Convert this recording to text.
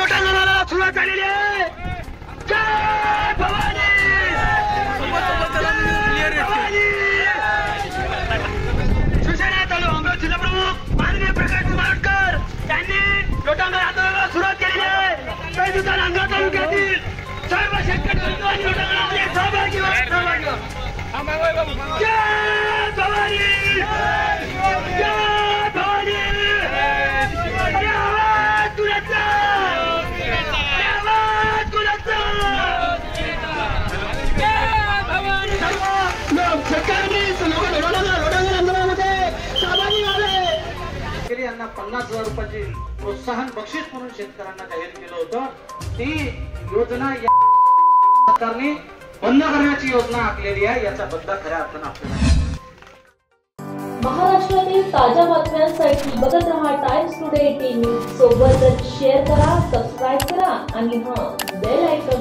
लोटांगणाला सुरुवात झालेली आहे. जय भवानी. शिवसेना तालुका अंगण जिल्हाप्रमुख माननीय प्रकाश माडकर यांनी लोटांगण आंदोलनाला सुरुवात केलेली आहे. काही दिवसांनी अंगण तालुक्यातील सर्व शेतकरी बंधूंनी लोटांगणामध्ये सहभागी व्हा. जय भवानी. जय भवानी. यांना 50,000 रुपयाची प्रोत्साहन बक्षीस म्हणून शेतकऱ्यांना जाहीर केलं होतं. ती योजना या सरकारने बंद करण्याची योजना आखलेली आहे. याचा बदला खऱ्या अर्थानं आपल्याला. महाराष्ट्रातील ताज्या बातम्यांसाठी बघत रहा टाइम्स टुडे 18 न्यूज. सोबतच शेअर करा, सबस्क्राईब करा आणि बेल आयकॉन